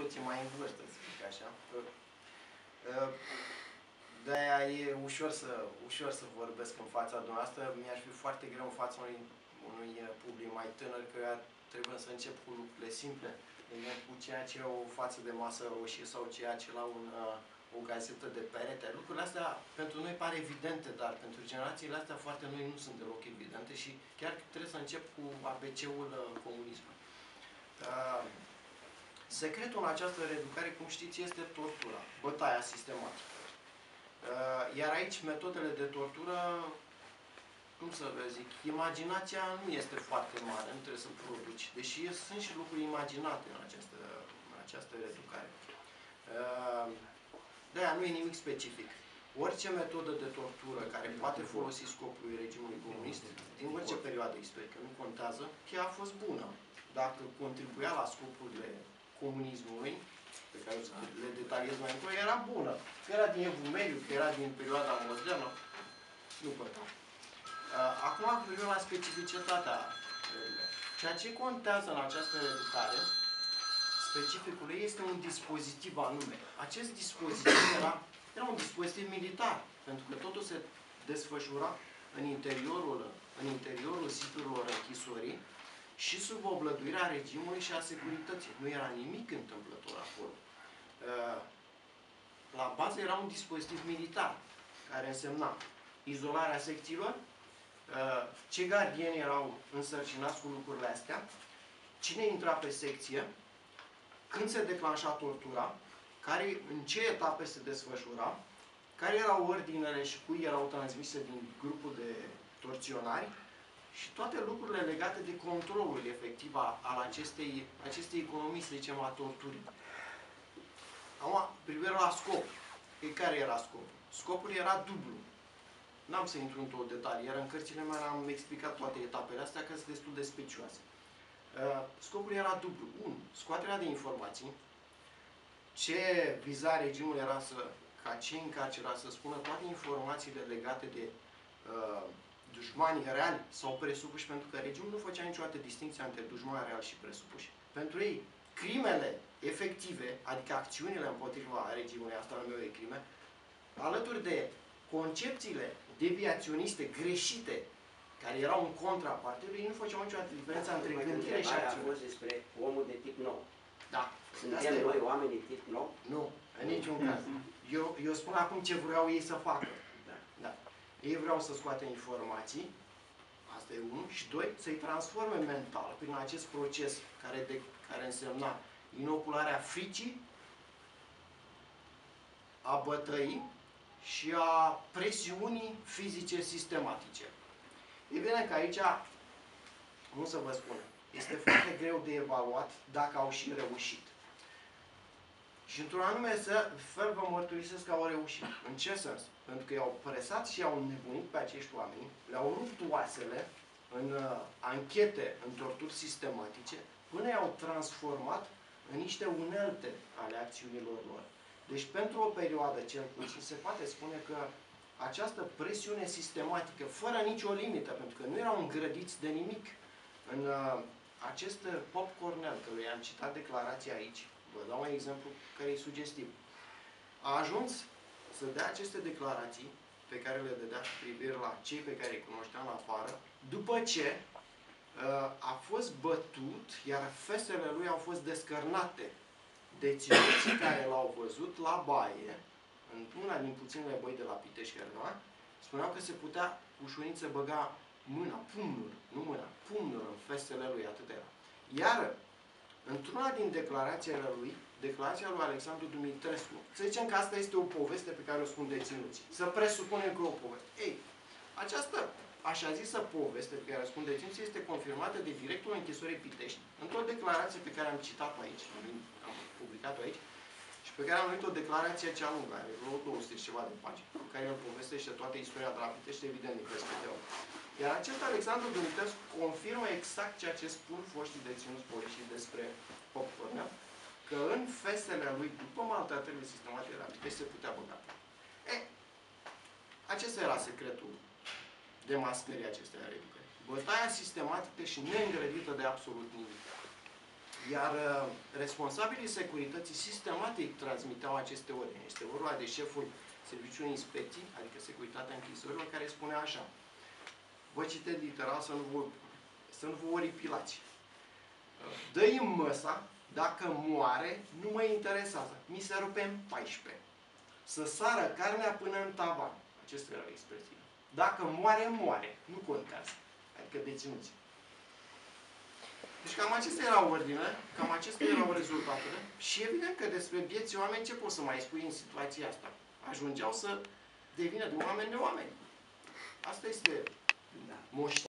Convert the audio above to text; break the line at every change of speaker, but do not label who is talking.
toții mai în vârstă, să zic așa. De-aia e ușor să vorbesc în fața dumneavoastră. Mi-aș fi foarte greu în fața unui public mai tânăr, că trebuie să încep cu lucrurile simple, cu ceea ce e o față de masă roșie sau ceea ce la o gazetă de perete. Lucrurile astea pentru noi pare evidente, dar pentru generațiile astea foarte noi nu sunt deloc evidente și chiar trebuie să încep cu ABC-ul comunismului. Secretul în această reeducare, cum știți, este tortura, bătaia sistematică. Iar aici metodele de tortură, cum să vă zic, imaginația nu este foarte mare, nu trebuie să produci, deși sunt și lucruri imaginate în această reeducare. De-aia nu e nimic specific. Orice metodă de tortură care poate folosi scopul regimului comunist, din orice perioadă istorică, nu contează, chiar a fost bună. Dacă contribuia la scopurile comunismului, pe care le detaliez mai încolo, era bună. Că era din Evul că era din perioada modernă, nu contează. Acum privim la specificitatea reeducării. Ceea ce contează în această reeducare, specificul ei este un dispozitiv anume. Acest dispozitiv era un dispozitiv militar, pentru că totul se desfășura în interiorul siturilor închisorii și sub oblăduirea regimului și a securității. Nu era nimic întâmplător acolo. La bază era un dispozitiv militar, care însemna izolarea secțiilor, ce gardieni erau însărcinați cu lucrurile astea, cine intra pe secție, când se declanșa tortura, în ce etape se desfășura, care erau ordinele și cui erau transmise din grupul de torționari și toate lucrurile legate de controlul efectiv al acestei economii, să zicem, a torturii. Acum, privire la scop. Care era scopul? Scopul era dublu. N-am să intru în tot detalii, iar în cărțile mele am explicat toate etapele astea, că sunt destul de specioase. Scopul era dublu. 1. Scoaterea de informații. Ce viza regimul era ca cei încarcerați să spună toate informațiile legate de dușmanii reali sau presupuși, pentru că regimul nu făcea niciodată distinția între dușmani reali și presupuși. Pentru ei, crimele efective, adică acțiunile împotriva regimului, asta numesc eu crime, alături de concepțiile deviaționiste greșite, care erau în contra partidului, ei nu făceau niciodată diferența între gândire și acțiune.
A fost despre omul de tip nou.
Da.
Suntem noi oamenii tip nou?
Nu, în niciun caz. Eu spun acum ce vreau ei să facă. Da. Ei vreau să scoată informații, asta e 1, și 2, să-i transforme mental prin acest proces care însemna inocularea fricii, a bătăii și a presiunii fizice sistematice. E bine că aici, cum să vă spun, este foarte greu de evaluat dacă au și reușit. Și într-un anume fel vă mărturisesc că au reușit. În ce sens? Pentru că i-au presat și i-au înnebunit pe acești oameni, le-au rupt oasele în anchete, în torturi sistematice, până i-au transformat în niște unelte ale acțiunilor lor. Deci, pentru o perioadă, cel puțin, se poate spune că această presiune sistematică, fără nicio limită, pentru că nu erau îngrădiți de nimic, în acest Pop Cornell, că i-am citat declarația aici, vă dau un exemplu care e sugestiv, a ajuns să dea aceste declarații pe care le dădea cu privire la cei pe care îi cunoșteam la afară, după ce a fost bătut, iar fesele lui au fost descărnate. Deținuții care l-au văzut la baie, în una din puținele băi de la Pitești, spuneau că se putea cu ușurință băga mâna, pumnul, nu mâna, pumnul în festele lui, atât era. Iar, într-una din declarațiile lui, declarația lui Alexandru Dumitrescu, să zicem că asta este o poveste pe care o spun deținuții. Să presupunem că e o poveste. Ei, această așa zisă poveste pe care o spun deținuții este confirmată de directul închisorii Pitești, într-o declarație pe care am citat-o aici, am publicat-o aici, și pe care am numit o declarație cea lungă, are vreo 200 și ceva de pagini, în care el povestește toată istoria de la Pitești, evident, din perspectivă. Iar acest Alexandru Dumitrescu confirmă exact ceea ce spun foștii deținuți politici despre Pop Cornell, că în festele lui, după maltratările sistematice de la Pitești, se putea băga. Acesta era secretul demascării acestei reeducări. Bătaia sistematică și neîngrădită de absolut nimic. Iar responsabilii securității sistematic transmiteau aceste ordine. Este vorba de șeful Serviciului Inspecții, adică Securitatea Închisorilor, care spunea așa: vă citesc literal să nu vă oripilați. Dă-i măsa, dacă moare, nu mă interesează. Mi se rupe în 14. Să sară carnea până în tavan. Acestea erau expresiile. Dacă moare, moare. Nu contează. Adică deținuți. Deci cam acestea erau ordine, cam acestea erau rezultatele. Și evident că despre vieții oameni ce poți să mai spui în situația asta? Ajungeau să devină de oameni neoameni. Asta este moștenirea.